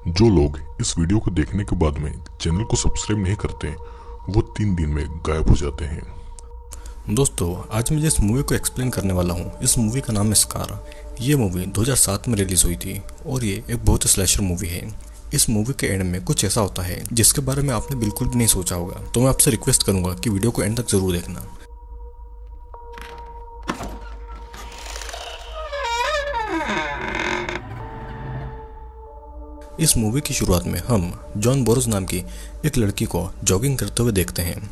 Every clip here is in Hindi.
जो लोग इस वीडियो को देखने के बाद में चैनल को सब्सक्राइब नहीं करते वो 3 दिन में गायब हो जाते हैं। दोस्तों, आज मैं जिस मूवी को एक्सप्लेन करने वाला हूँ, इस मूवी का नाम है स्कार। ये मूवी 2007 में रिलीज हुई थी और ये एक बहुत ही स्लैशर मूवी है। इस मूवी के एंड में कुछ ऐसा होता है जिसके बारे में आपने बिल्कुल भी नहीं सोचा होगा, तो मैं आपसे रिक्वेस्ट करूंगा कि वीडियो को एंड तक जरूर देखना। इस मूवी की शुरुआत में हम जॉन बोरोज नाम की एक लड़की को जॉगिंग करते हुए देखते हैं।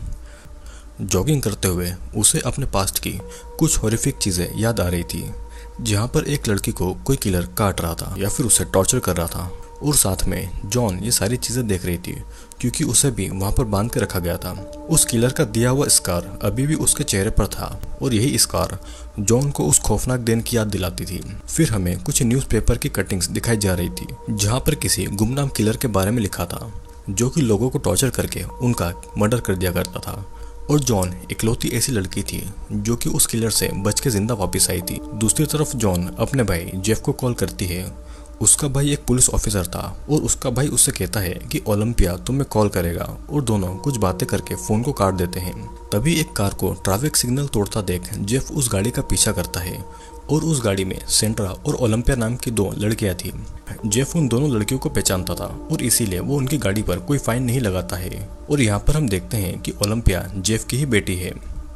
जॉगिंग करते हुए उसे अपने पास्ट की कुछ हॉरिफिक चीज़ें याद आ रही थी, जहाँ पर एक लड़की को कोई किलर काट रहा था या फिर उसे टॉर्चर कर रहा था, और साथ में जॉन ये सारी चीज़ें देख रही थी क्योंकि उसे भी वहाँ पर बांध के रखा गया था। उस किलर का दिया हुआ स्कार अभी भी उसके चेहरे पर था और यही स्कार जॉन को उस खौफनाक दिन की याद दिलाती थी। फिर हमें कुछ न्यूज़पेपर की कटिंग्स दिखाई जा रही थी जहाँ पर किसी गुमनाम किलर के बारे में लिखा था जो कि लोगों को टॉर्चर करके उनका मर्डर कर दिया करता था। और जॉन इकलौती ऐसी लड़की थी जो कि उस किलर से बच के जिंदा वापस आई थी। दूसरी तरफ जॉन अपने भाई जेफ को कॉल करती है। उसका भाई एक पुलिस ऑफिसर था और उसका भाई उससे कहता है कि ओलंपिया तुम्हें कॉल करेगा, और दोनों कुछ बातें करके फोन को काट देते हैं। तभी एक कार को ट्रैफिक सिग्नल तोड़ता देख जेफ उस गाड़ी का पीछा करता है और उस गाड़ी में सेंड्रा और ओलंपिया नाम की 2 लड़कियां थी। जेफ उन दोनों लड़कियों को पहचानता था और इसीलिए वो उनकी गाड़ी पर कोई फाइन नहीं लगाता है। और यहाँ पर हम देखते हैं कि ओलंपिया जेफ की ही बेटी है।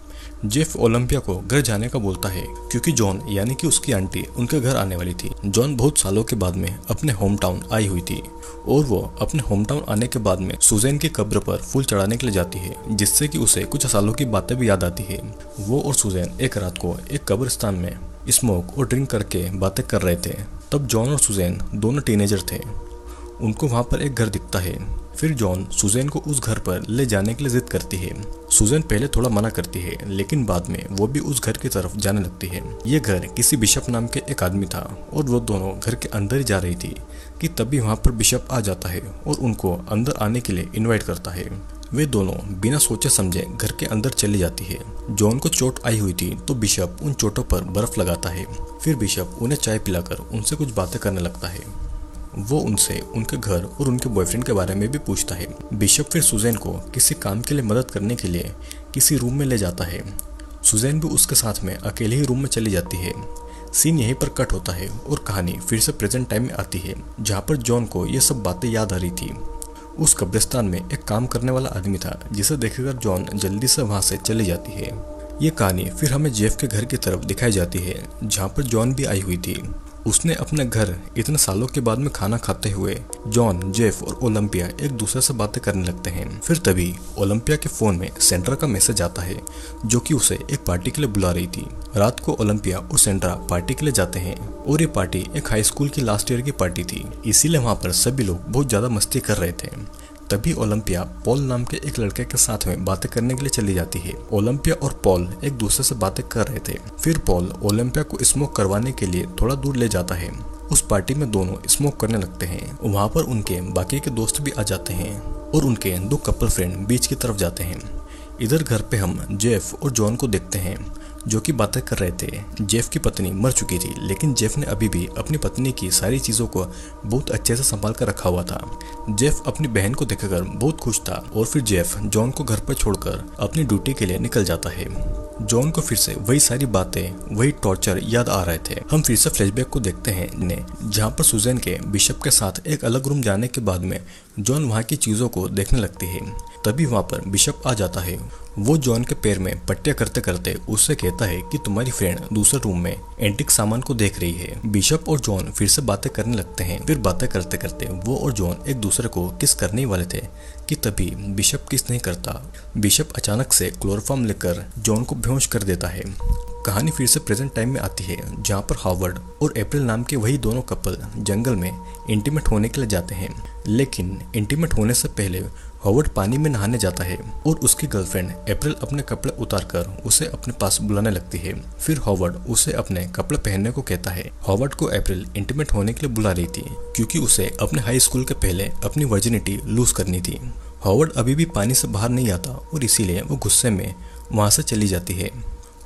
जेफ ओलंपिया को घर जाने का बोलता है क्योंकि जॉन यानी कि उसकी आंटी उनके घर आने वाली थी। जॉन बहुत सालों के बाद में अपने होम टाउन आई हुई थी और वो अपने होम टाउन आने के बाद में सुजैन की कब्र पर फूल चढ़ाने के लिए जाती है, जिससे कि उसे कुछ सालों की बातें भी याद आती है। वो और सुजैन एक रात को एक कब्रिस्तान में स्मोक और ड्रिंक करके बातें कर रहे थे। तब जॉन और सुजैन दोनों टीनेजर थे। उनको वहाँ पर एक घर दिखता है। फिर जॉन सुजैन को उस घर पर ले जाने के लिए जिद करती है। सुजैन पहले थोड़ा मना करती है, लेकिन बाद में वो भी उस घर की तरफ जाने लगती है। ये घर किसी बिशप नाम के एक आदमी था और वो दोनों घर के अंदर ही जा रही थी कि तभी वहाँ पर बिशप आ जाता है और उनको अंदर आने के लिए इन्वाइट करता है। वे दोनों बिना सोचे समझे घर के अंदर चली जाती है। जॉन को चोट आई हुई थी तो बिशप उन चोटों पर बर्फ लगाता है। फिर बिशप उन्हें चाय पिलाकर उनसे कुछ बातें करने लगता है। वो उनसे उनके घर और उनके बॉयफ्रेंड के बारे में भी पूछता है। बिशप फिर सुजैन को किसी काम के लिए मदद करने के लिए किसी रूम में ले जाता है। सुजैन भी उसके साथ में अकेले ही रूम में चली जाती है। सीन यहीं पर कट होता है और कहानी फिर से प्रेजेंट टाइम में आती है, जहाँ पर जॉन को ये सब बातें याद आ रही थी। उस कब्रिस्तान में एक काम करने वाला आदमी था जिसे देखकर जॉन जल्दी से वहाँ से चली जाती है। ये कहानी फिर हमें जेफ के घर की तरफ दिखाई जाती है, जहाँ पर जॉन भी आई हुई थी। उसने अपने घर इतने सालों के बाद में खाना खाते हुए जॉन, जेफ और ओलंपिया एक दूसरे से बातें करने लगते हैं। फिर तभी ओलंपिया के फोन में सेंड्रा का मैसेज आता है जो कि उसे एक पार्टी के लिए बुला रही थी। रात को ओलंपिया और सेंड्रा पार्टी के लिए जाते हैं और ये पार्टी एक हाई स्कूल की लास्ट ईयर की पार्टी थी, इसीलिए वहाँ पर सभी लोग बहुत ज्यादा मस्ती कर रहे थे। तभी ओलंपिया पॉल नाम के एक लड़के के साथ में बातें करने के लिए चली जाती है। ओलंपिया और पॉल एक दूसरे से बातें कर रहे थे। फिर पॉल ओलंपिया को स्मोक करवाने के लिए थोड़ा दूर ले जाता है। उस पार्टी में दोनों स्मोक करने लगते हैं। वहाँ पर उनके बाकी के दोस्त भी आ जाते हैं और उनके 2 कपल फ्रेंड बीच की तरफ जाते हैं। इधर घर पे हम जेफ और जॉन को देखते हैं जो कि बातें कर रहे थे। जेफ की पत्नी मर चुकी थी, लेकिन जेफ ने अभी भी अपनी पत्नी की सारी चीज़ों को बहुत अच्छे से संभाल कर रखा हुआ था। जेफ अपनी बहन को देखकर बहुत खुश था और फिर जेफ जॉन को घर पर छोड़कर अपनी ड्यूटी के लिए निकल जाता है। जॉन को फिर से वही सारी बातें, वही टॉर्चर याद आ रहे थे। हम फिर से फ्लैशबैक को देखते हैं जहाँ पर सुजैन के बिशप के साथ एक अलग रूम जाने के बाद में जॉन वहाँ की चीज़ों को देखने लगती है। तभी वहाँ पर बिशप आ जाता है। वो जॉन के पैर में पट्टियां करते करते उससे कहता है कि तुम्हारी फ्रेंड दूसरे रूम में एंटिक सामान को देख रही है। बिशप और जॉन फिर से बातें करने लगते हैं। फिर बातें करते करते वो और जॉन एक दूसरे को किस करने ही वाले थे कि तभी बिशप किस नहीं करता। बिशप अचानक से क्लोरोफॉर्म लेकर जॉन को बेहोश कर देता है। कहानी फिर से प्रेजेंट टाइम में आती है, जहाँ पर हार्वर्ड और अप्रैल नाम के वही दोनों कपल जंगल में इंटीमेट होने के लिए जाते हैं। लेकिन इंटीमेट होने से पहले हार्वर्ड पानी में नहाने जाता है और उसकी गर्लफ्रेंड अप्रैल अपने कपड़े उतारकर उसे अपने पास बुलाने लगती है। फिर हार्वर्ड उसे अपने कपड़े पहनने को कहता है। हार्वर्ड को अप्रैल इंटीमेट होने के लिए बुला रही थी क्योंकि उसे अपने हाई स्कूल के पहले अपनी वर्जिनिटी लूज करनी थी। हार्वर्ड अभी भी पानी से बाहर नहीं आता और इसीलिए वो गुस्से में वहाँ से चली जाती है।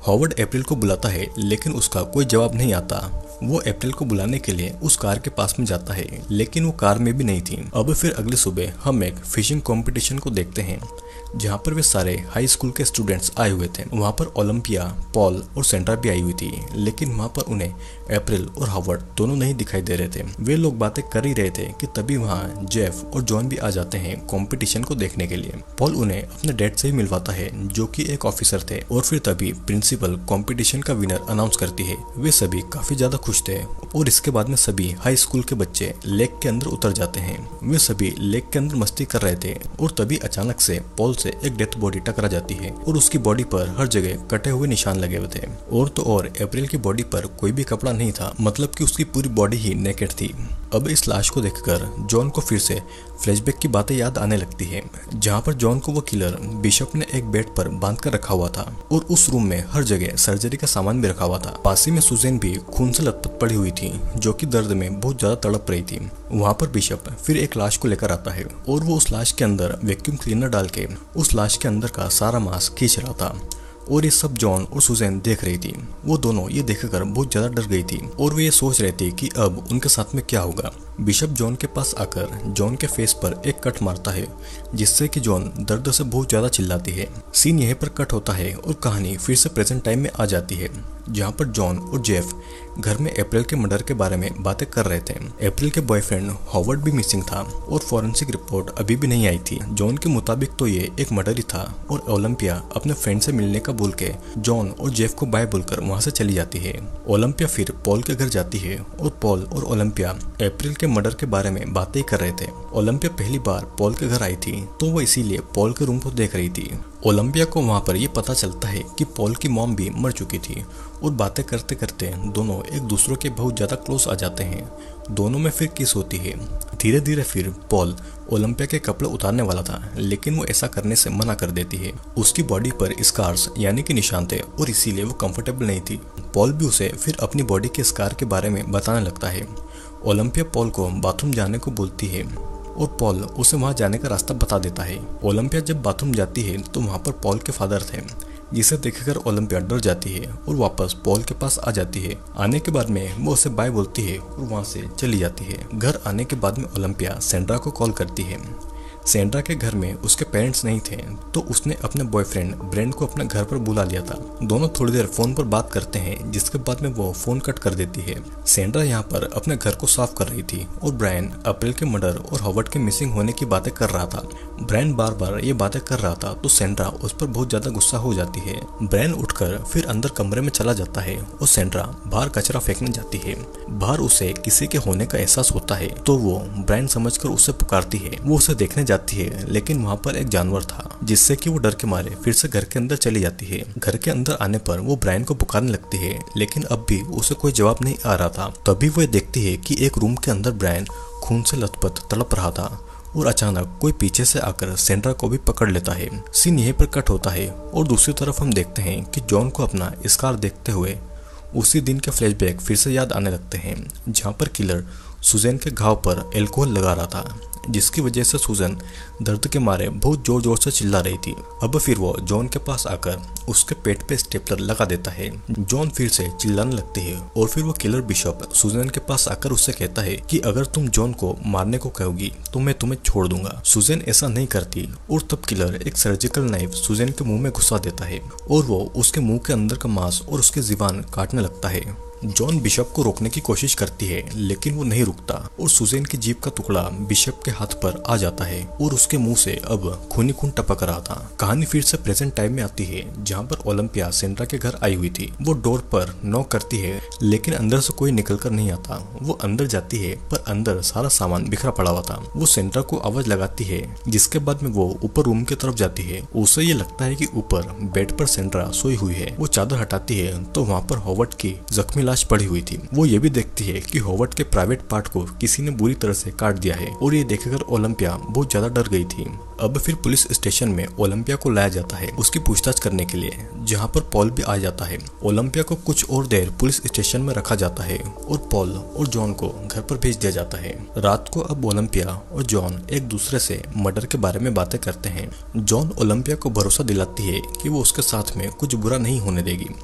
हॉवर्ड अप्रैल को बुलाता है लेकिन उसका कोई जवाब नहीं आता। वो अप्रैल को बुलाने के लिए उस कार के पास में जाता है लेकिन वो कार में भी नहीं थी। अब फिर अगले सुबह हम एक फिशिंग कंपटीशन को देखते हैं जहाँ पर वे सारे हाई स्कूल के स्टूडेंट्स आए हुए थे। वहाँ पर ओलंपिया, पॉल और सेंड्रा भी आई हुई थी लेकिन वहाँ पर उन्हें अप्रैल और हॉवर्ड दोनों नहीं दिखाई दे रहे थे। वे लोग बातें कर ही रहे थे कि तभी वहाँ जेफ और जॉन भी आ जाते हैं कंपटीशन को देखने के लिए। पॉल उन्हें अपने डैड से ही मिलवाता है जो कि एक ऑफिसर थे और फिर तभी प्रिंसिपल कंपटीशन का विनर अनाउंस करती है। वे सभी काफी ज्यादा खुश थे और इसके बाद में सभी हाई स्कूल के बच्चे लेक के अंदर उतर जाते हैं। वे सभी लेक के अंदर मस्ती कर रहे थे और तभी अचानक से पॉल से एक डेथ बॉडी टकरा जाती है और उसकी बॉडी पर हर जगह कटे हुए निशान लगे हुए थे। और तो और अप्रैल की बॉडी पर कोई भी कपड़ा नहीं था, मतलब कि उसकी पूरी बॉडी ही नेकेड थी। अब इस लाश को देखकर जॉन को फिर से फ्लैशबैक की बातें याद आने लगती है जहाँ पर जॉन को वो किलर बिशप ने एक बेड पर बांध कर रखा हुआ था और उस रूम में हर जगह सर्जरी का सामान भी रखा हुआ था। पास ही में सुजैन भी खून से लथपथ पड़ी हुई थी जो कि दर्द में बहुत ज्यादा तड़प रही थी। वहाँ पर बिशप फिर एक लाश को लेकर आता है और वो उस लाश के अंदर वैक्यूम क्लीनर डाल के उस लाश के अंदर का सारा मांस खींच रहा था और ये सब जॉन और सुजैन देख रही थी। वो दोनों ये देखकर बहुत ज्यादा डर गई थी और वे ये सोच रहे थे कि अब उनके साथ में क्या होगा। बिशप जॉन के पास आकर जॉन के फेस पर एक कट मारता है जिससे कि जॉन दर्द से बहुत ज्यादा चिल्लाती है। सीन यहीं पर कट होता है और कहानी फिर से प्रेजेंट टाइम में आ जाती है जहाँ पर जॉन और जेफ घर में अप्रैल के मर्डर के बारे में बातें कर रहे थे। अप्रैल के बॉयफ्रेंड हॉवर्ड भी मिसिंग था और फॉरेंसिक रिपोर्ट अभी भी नहीं आई थी। जॉन के मुताबिक तो ये एक मर्डर ही था और ओलंपिया अपने फ्रेंड से मिलने का बोल के जॉन और जेफ को बाय बोलकर वहाँ से चली जाती है। ओलंपिया फिर पॉल के घर जाती है और पॉल और ओलंपिया अप्रैल के मर्डर के बारे में बातें कर रहे थे। ओलंपिया पहली बार पॉल के घर आई थी तो वो इसीलिए पॉल के रूम को देख रही थी। ओलंपिया को वहाँ पर यह पता चलता है कि पॉल की मॉम भी मर चुकी थी और बातें करते करते दोनों एक दूसरे के बहुत ज्यादा क्लोज आ जाते हैं। दोनों में फिर किस होती है। धीरे धीरे फिर पॉल ओलंपिया के कपड़े उतारने वाला था लेकिन वो ऐसा करने से मना कर देती है। उसकी बॉडी पर स्कार्स यानी कि निशान थे और इसीलिए वो कंफर्टेबल नहीं थी। पॉल भी उसे फिर अपनी बॉडी के स्कार के बारे में बताने लगता है। ओलंपिया पॉल को बाथरूम जाने को बोलती है और पॉल उसे वहां जाने का रास्ता बता देता है। ओलंपिया जब बाथरूम जाती है तो वहां पर पॉल के फादर थे जिसे देखकर ओलंपिया डर जाती है और वापस पॉल के पास आ जाती है। आने के बाद में वो उसे बाय बोलती है और वहां से चली जाती है। घर आने के बाद में ओलंपिया सेंड्रा को कॉल करती है। सेंड्रा के घर में उसके पेरेंट्स नहीं थे तो उसने अपने बॉयफ्रेंड ब्रेंड को अपने घर पर बुला लिया था। दोनों थोड़ी देर फोन पर बात करते हैं जिसके बाद में वो फोन कट कर देती है। सेंड्रा यहाँ पर अपने घर को साफ कर रही थी और ब्रायन अप्रैल के मर्डर और हॉवर्ड के मिसिंग होने की बातें कर रहा था। ब्रायन बार बार ये बातें कर रहा था तो सेंड्रा उस पर बहुत ज्यादा गुस्सा हो जाती है। ब्रायन उठकर फिर अंदर कमरे में चला जाता है और सेंड्रा बाहर कचरा फेंकने जाती है। बाहर उसे किसी के होने का एहसास होता है तो वो ब्रायन समझकर उसे पुकारती है। वो उसे देखने जाती है लेकिन वहाँ पर एक जानवर था जिससे कि वो डर के मारे फिर से घर के अंदर चली जाती है। घर के अंदर आने पर वो ब्रायन को पुकारने लगती है लेकिन अब भी उसे कोई जवाब नहीं आ रहा था। तभी वो देखती है कि एक रूम के अंदर ब्रायन खून से लथपथ तड़प रहा था और अचानक कोई पीछे से आकर सेंड्रा को भी पकड़ लेता है। सीन यहीं पर कट होता है और दूसरी तरफ हम देखते हैं कि जॉन को अपना स्कार देखते हुए उसी दिन के फ्लैशबैक फिर से याद आने लगते हैं जहाँ पर किलर सुजैन के घाव पर एल्कोहल लगा रहा था जिसकी वजह से सुजैन दर्द के मारे बहुत जोर जोर से चिल्ला रही थी। अब फिर वो जॉन के पास आकर उसके पेट पे स्टेपलर लगा देता है। जॉन फिर से चिल्लाने लगती है और फिर वो किलर बिशप सुजैन के पास आकर उससे कहता है कि अगर तुम जॉन को मारने को कहोगी तो मैं तुम्हें छोड़ दूंगा। सुजैन ऐसा नहीं करती और तब किलर एक सर्जिकल नाइफ सुजैन के मुंह में घुसा देता है और वो उसके मुंह के अंदर का मांस और उसके जीवान काटने लगता है। जॉन बिशप को रोकने की कोशिश करती है लेकिन वो नहीं रुकता और सुजैन की जीभ का टुकड़ा बिशप के हाथ पर आ जाता है और उसके मुंह से अब खूनी खून टपक रहा था। कहानी फिर से प्रेजेंट टाइम में आती है जहाँ पर ओलंपिया सेंड्रा के घर आई हुई थी। वो डोर पर नॉक करती है लेकिन अंदर से कोई निकल कर नहीं आता। वो अंदर जाती है पर अंदर सारा सामान बिखरा पड़ा हुआ था। वो सेंड्रा को आवाज लगाती है जिसके बाद में वो ऊपर रूम की तरफ जाती है। उसे ये लगता है कि ऊपर बेड पर सेंड्रा सोई हुई है। वो चादर हटाती है तो वहाँ पर हॉवर्ड की जख्मी लाश पड़ी हुई थी। वो ये भी देखती है कि हॉवर्ड के प्राइवेट पार्ट को किसी ने बुरी तरह से काट दिया है और ये देखकर ओलंपिया बहुत ज्यादा डर गई थी। अब फिर पुलिस स्टेशन में ओलंपिया को लाया जाता है उसकी पूछताछ करने के लिए जहाँ पर पॉल भी आ जाता है। ओलंपिया को कुछ और देर पुलिस स्टेशन में रखा जाता है और पॉल और जॉन को घर पर भेज दिया जाता है। रात को अब ओलंपिया और जॉन एक दूसरे से मर्डर के बारे में बातें करते हैं। जॉन ओलंपिया को भरोसा दिलाती है कि वो उसके साथ में कुछ बुरा नहीं होने देगी।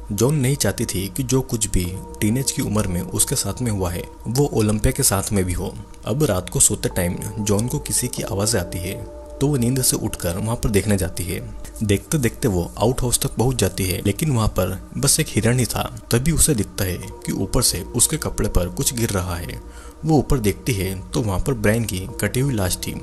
जॉन नहीं चाहती थी कि जो कुछ भी टीनेज की उम्र में उसके साथ में हुआ है वो ओलंपिया के साथ में भी हो। अब रात को सोते टाइम जॉन को किसी की आवाज़ आती है तो वो नींद से उठकर वहाँ पर देखने जाती है। देखते देखते वो आउट हाउस तक पहुँच जाती है, लेकिन वहाँ पर बस एक हिरण ही था। तभी उसे दिखता है कि ऊपर से उसके कपड़े पर कुछ गिर रहा है। वो ऊपर देखती है तो वहाँ पर ब्रायन की कटी हुई लाश थी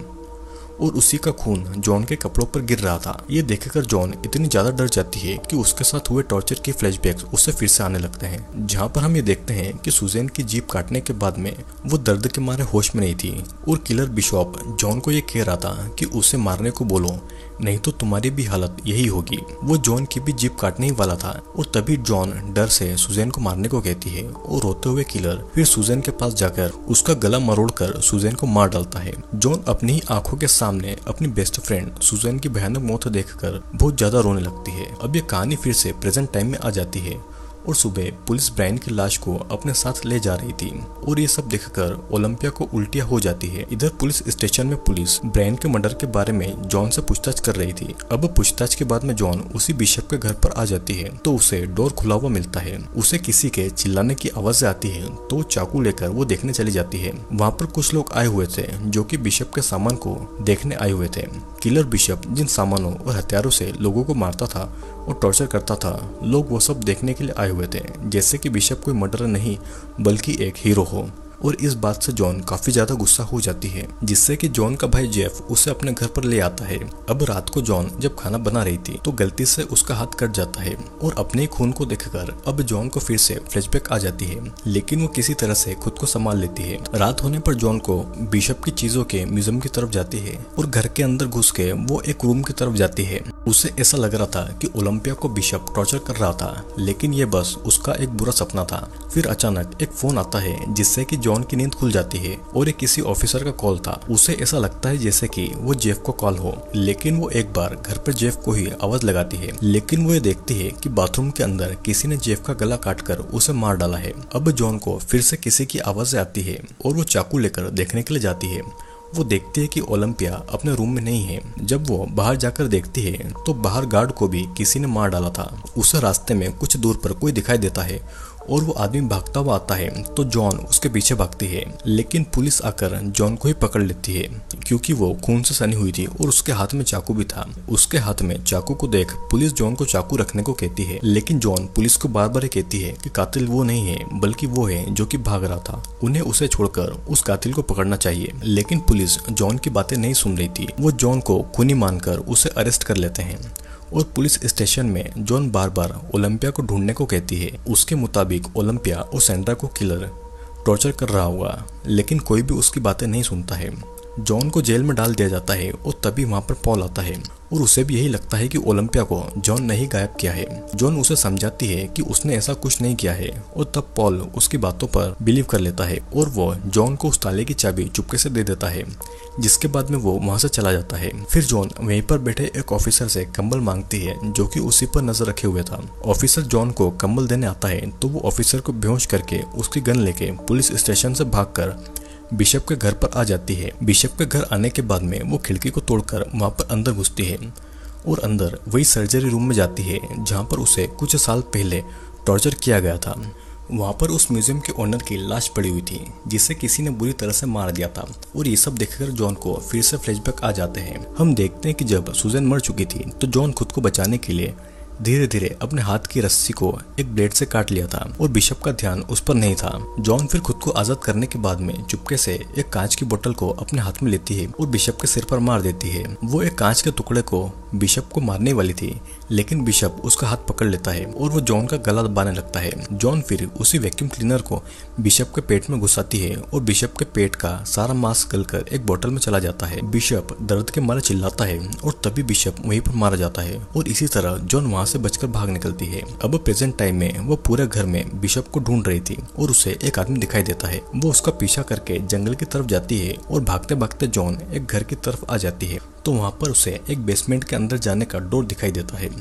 और उसी का खून जॉन के कपड़ों पर गिर रहा था। ये देखकर जॉन इतनी ज्यादा डर जाती है कि उसके साथ हुए टॉर्चर के फ्लैशबैक्स उसे फिर से आने लगते हैं, जहाँ पर हम ये देखते हैं कि सुजैन की जीभ काटने के बाद में वो दर्द के मारे होश में नहीं थी और किलर बिशॉप जॉन को ये कह रहा था कि उसे मारने को बोलो, नहीं तो तुम्हारी भी हालत यही होगी। वो जॉन की भी जीभ काटने ही वाला था और तभी जॉन डर से सुजैन को मारने को कहती है और रोते हुए किलर फिर सुजैन के पास जाकर उसका गला मरोड़कर सुजैन को मार डालता है। जॉन अपनी ही आंखों के सामने अपनी बेस्ट फ्रेंड सुजैन की भयानक मौत देखकर बहुत ज्यादा रोने लगती है। अब ये कहानी फिर से प्रेजेंट टाइम में आ जाती है और सुबह पुलिस ब्रायन की लाश को अपने साथ ले जा रही थी और ये सब देखकर ओलंपिया को उल्टियां हो जाती है। इधर पुलिस स्टेशन में पुलिस ब्रायन के मर्डर के बारे में जॉन से पूछताछ कर रही थी। अब पूछताछ के बाद में जॉन उसी बिशप के घर पर आ जाती है तो उसे डोर खुला हुआ मिलता है। उसे किसी के चिल्लाने की आवाज आती है तो चाकू लेकर वो देखने चली जाती है। वहाँ पर कुछ लोग आए हुए थे जो कि बिशप के सामान को देखने आए हुए थे। किलर बिशप जिन सामानों और हथियारों से लोगों को मारता था और टॉर्चर करता था, लोग वो सब देखने के लिए आए हुए थे, जैसे कि बिशप कोई मर्डरर नहीं बल्कि एक हीरो हो। और इस बात से जॉन काफी ज्यादा गुस्सा हो जाती है, जिससे कि जॉन का भाई जेफ उसे अपने घर पर ले आता है। अब रात को जॉन जब खाना बना रही थी तो गलती से उसका हाथ कट जाता है और अपने खून को देखकर अब जॉन को फिर से फ्लैशबैक आ जाती है, लेकिन वो किसी तरह से खुद को संभाल लेती है। रात होने पर जॉन को बिशप की चीजों के म्यूजियम की तरफ जाती है और घर के अंदर घुस के वो एक रूम की तरफ जाती है। उसे ऐसा लग रहा था कि ओलंपिया को बिशप टॉर्चर कर रहा था, लेकिन ये बस उसका एक बुरा सपना था। फिर अचानक एक फोन आता है जिससे कि जॉन की नींद खुल जाती है और ये किसी ऑफिसर का कॉल था। उसे ऐसा लगता है जैसे कि वो जेफ को कॉल हो, लेकिन वो एक बार घर पर जेफ को ही आवाज लगाती है, लेकिन वो ये देखती है कि बाथरूम के अंदर किसी ने जेफ का गला काटकर उसे मार डाला है। अब जॉन को फिर से किसी की आवाज आती है और वो चाकू लेकर देखने के लिए जाती है। वो देखती है कि ओलंपिया अपने रूम में नहीं है। जब वो बाहर जाकर देखती है तो बाहर गार्ड को भी किसी ने मार डाला था। उसे रास्ते में कुछ दूर पर कोई दिखाई देता है और वो आदमी भागता हुआ आता है तो जॉन उसके पीछे भागती है, लेकिन पुलिस आकर जॉन को ही पकड़ लेती है क्योंकि वो खून से सनी हुई थी और उसके हाथ में चाकू भी था। उसके हाथ में चाकू को देख पुलिस जॉन को चाकू रखने को कहती है, लेकिन जॉन पुलिस को बार बार कहती है कि कातिल वो नहीं है बल्कि वो है जो कि भाग रहा था, उन्हें उसे छोड़कर उस कातिल को पकड़ना चाहिए। लेकिन पुलिस जॉन की बातें नहीं सुन रही थी। वो जॉन को खूनी मानकर उसे अरेस्ट कर लेते हैं और पुलिस स्टेशन में जॉन बार बार ओलंपिया को ढूंढने को कहती है। उसके मुताबिक ओलंपिया और सैंड्रा को किलर टॉर्चर कर रहा होगा, लेकिन कोई भी उसकी बातें नहीं सुनता है। जॉन को जेल में डाल दिया जाता है और तभी वहाँ पर पॉल आता है और उसे भी यही लगता है कि ओलंपिया को जॉन ने ही गायब किया है। जॉन उसे समझाती है कि उसने ऐसा कुछ नहीं किया है और तब पॉल उसकी बातों पर बिलीव कर लेता है और वो जॉन को उस ताले की चाबी चुपके से दे देता है, जिसके बाद में वो वहाँ से चला जाता है। फिर जॉन वहीं पर बैठे एक ऑफिसर से कंबल मांगती है जो कि उसी पर नजर रखे हुए था। ऑफिसर जॉन को कंबल देने आता है तो वो ऑफिसर को बेहोश करके उसकी गन लेके पुलिस स्टेशन से भागकर बिशप के घर पर आ जाती है। बिशप के घर आने के बाद में वो खिड़की को तोड़कर वहाँ पर अंदर घुसती है और अंदर वही सर्जरी रूम में जाती है जहाँ पर उसे कुछ साल पहले टॉर्चर किया गया था। वहाँ पर उस म्यूजियम के ओनर की लाश पड़ी हुई थी जिसे किसी ने बुरी तरह से मार दिया था और ये सब देखकर जॉन को फिर से फ्लैशबैक आ जाते हैं। हम देखते हैं कि जब सुजैन मर चुकी थी तो जॉन खुद को बचाने के लिए धीरे धीरे अपने हाथ की रस्सी को एक ब्लेड से काट लिया था और बिशप का ध्यान उस पर नहीं था। जॉन फिर खुद को आजाद करने के बाद में चुपके से एक कांच की बोतल को अपने हाथ में लेती है और बिशप के सिर पर मार देती है। वो एक कांच के टुकड़े को बिशप को मारने वाली थी, लेकिन बिशप उसका हाथ पकड़ लेता है और वो जॉन का गला दबाने लगता है। जॉन फिर उसी वैक्यूम क्लीनर को बिशप के पेट में घुसाती है और बिशप के पेट का सारा मांस गलकर एक बोतल में चला जाता है। बिशप दर्द के मारे चिल्लाता है और तभी बिशप वहीं पर मारा जाता है और इसी तरह जॉन वहाँ से बचकर भाग निकलती है। अब प्रेजेंट टाइम में वो पूरे घर में बिशप को ढूंढ रही थी और उसे एक आदमी दिखाई देता है। वो उसका पीछा करके जंगल की तरफ जाती है और भागते भागते जॉन एक घर की तरफ आ जाती है तो वहाँ पर उसे एक बेसमेंट के अंदर जाने का डोर दिखाई देता है,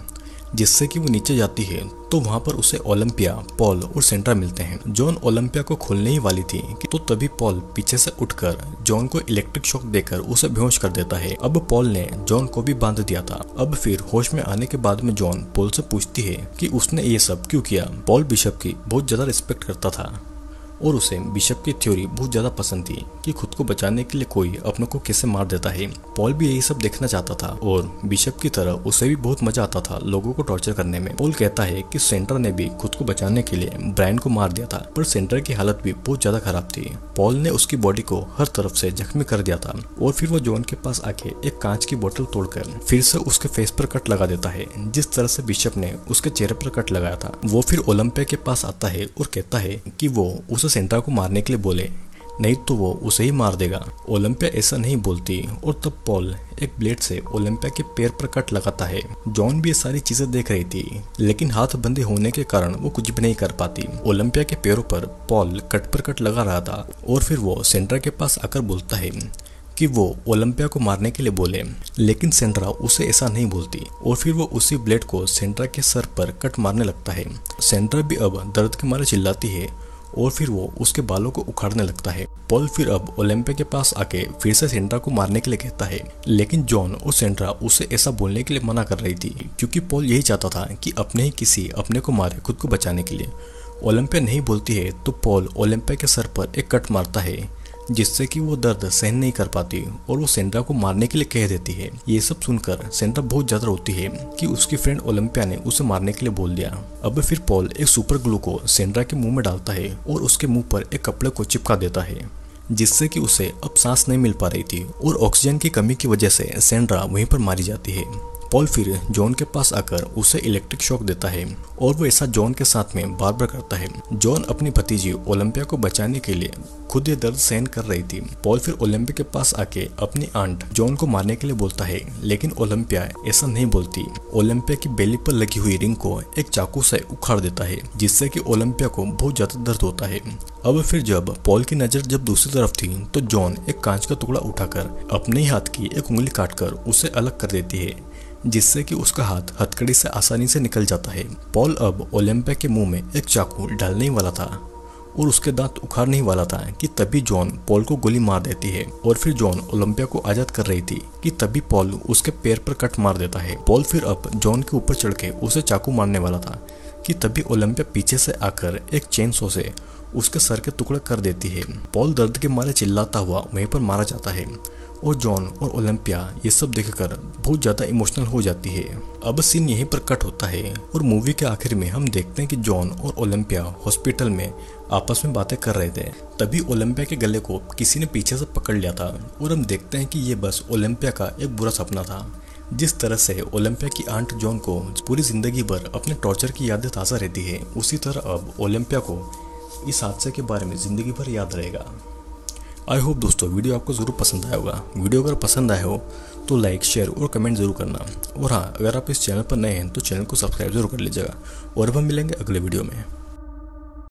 जिससे कि वो नीचे जाती है तो वहाँ पर उसे ओलंपिया, पॉल और सेंड्रा मिलते हैं। जॉन ओलंपिया को खोलने ही वाली थी कि तो तभी पॉल पीछे से उठकर जॉन को इलेक्ट्रिक शॉक देकर उसे बेहोश कर देता है। अब पॉल ने जॉन को भी बांध दिया था। अब फिर होश में आने के बाद में जॉन पॉल से पूछती है कि उसने ये सब क्यों किया। पॉल बिशप की बहुत ज्यादा रिस्पेक्ट करता था और उसे बिशप की थ्योरी बहुत ज्यादा पसंद थी कि खुद को बचाने के लिए कोई अपनों को कैसे मार देता है। पॉल भी यही सब देखना चाहता था और बिशप की तरह उसे भी बहुत मजा आता था लोगों को टॉर्चर करने में। पॉल कहता है कि सेंड्रा ने भी खुद को बचाने के लिए ब्रायन को मार दिया था, पर सेंड्रा की हालत भी बहुत ज्यादा खराब थी। पॉल ने उसकी बॉडी को हर तरफ से जख्मी कर दिया था और फिर वो जॉन के पास आके एक कांच की बोतल तोड़कर फिर से उसके फेस पर कट लगा देता है, जिस तरह से बिशप ने उसके चेहरे पर कट लगाया था। वो फिर ओलंपिया के पास आता है और कहता है कि वो उसे सेंड्रा को मारने के लिए बोले, नहीं तो वो उसे ही मार देगा। ओलंपिया ऐसा नहीं बोलती और तब पॉल एक ब्लेड से ओलंपिया के पैर पर कट लगाता है। जॉन भी ये सारी चीजें देख रही थी, लेकिन हाथ बंधे होने के कारण वो कुछ भी नहीं कर पाती। ओलंपिया के पैरों पर पॉल कट पर कट लगा रहा था और फिर वो सेंड्रा के पास आकर बोलता है कि वो ओलंपिया को मारने के लिए बोले, लेकिन सेंड्रा उसे ऐसा नहीं बोलती और फिर वो उसी ब्लेड को सेंड्रा के सर पर कट मारने लगता है। सेंड्रा भी अब दर्द के मारे चिल्लाती है और फिर वो उसके बालों को उखाड़ने लगता है। पॉल फिर अब ओलंपिया के पास आके फिर से सेंड्रा को मारने के लिए कहता है, लेकिन जॉन और सेंड्रा उसे ऐसा बोलने के लिए मना कर रही थी क्योंकि पॉल यही चाहता था कि अपने ही किसी अपने को मारे खुद को बचाने के लिए। ओलंपिया नहीं बोलती है तो पॉल ओलंपिया के सर पर एक कट मारता है, जिससे कि वो दर्द सहन नहीं कर पाती और वो सेंड्रा को मारने के लिए कह देती है। ये सब सुनकर सेंड्रा बहुत ज्यादा रोती है कि उसकी फ्रेंड ओलंपिया ने उसे मारने के लिए बोल दिया। अब फिर पॉल एक सुपर ग्लू को सेंड्रा के मुंह में डालता है और उसके मुंह पर एक कपड़े को चिपका देता है, जिससे कि उसे अब सांस नहीं मिल पा रही थी और ऑक्सीजन की कमी की वजह से सेंड्रा वहीं पर मारी जाती है। पॉल फिर जॉन के पास आकर उसे इलेक्ट्रिक शॉक देता है और वो ऐसा जॉन के साथ में बार बार करता है। जॉन अपनी भतीजी ओलंपिया को बचाने के लिए खुद ये दर्द सहन कर रही थी। पॉल फिर ओलंपिया के पास आके अपनी आंट जॉन को मारने के लिए बोलता है, लेकिन ओलंपिया ऐसा नहीं बोलती। ओलंपिया की बेली पर लगी हुई रिंग को एक चाकू से उखाड़ देता है, जिससे कि ओलंपिया को बहुत ज्यादा दर्द होता है। अब फिर जब पॉल की नजर जब दूसरी तरफ थी तो जॉन एक कांच का टुकड़ा उठाकर अपने ही हाथ की एक उंगली काटकर उसे अलग कर देती है, जिससे कि उसका हाथ हथकड़ी से आसानी से निकल जाता है। पॉल अब ओलंपिया के मुंह में एक चाकू डालने ही वाला था और उसके दांत उखाड़ने ही वाला था कि तभी जॉन पॉल को गोली मार देती है और फिर जॉन ओलंपिया को आजाद कर रही थी कि तभी पॉल उसके पैर पर कट मार देता है। पॉल फिर अब जॉन के ऊपर चढ़ के उसे चाकू मारने वाला था कि तभी ओलंपिया पीछे से आकर एक चेन सो से उसके सर के टुकड़े कर देती है। पॉल दर्द के मारे चिल्लाता हुआ वहीं पर मारा जाता है और जॉन और ओलंपिया ये सब देखकर बहुत ज्यादा इमोशनल हो जाती है। अब सीन यहीं पर कट होता है और मूवी के आखिर में हम देखते हैं कि जॉन और ओलंपिया हॉस्पिटल में आपस में बातें कर रहे थे। तभी ओलंपिया के गले को किसी ने पीछे से पकड़ लिया था और हम देखते हैं कि ये बस ओलंपिया का एक बुरा सपना था। जिस तरह से ओलंपिया की आंट जॉन को पूरी जिंदगी भर अपने टॉर्चर की यादें ताज़ा रहती है, उसी तरह अब ओलंपिया को इस हादसे के बारे में जिंदगी भर याद रहेगा। आई होप दोस्तों वीडियो आपको ज़रूर पसंद आया होगा। वीडियो अगर पसंद आया हो तो लाइक, शेयर और कमेंट ज़रूर करना। और हाँ, अगर आप इस चैनल पर नए हैं तो चैनल को सब्सक्राइब जरूर कर लीजिएगा और अब हम मिलेंगे अगले वीडियो में।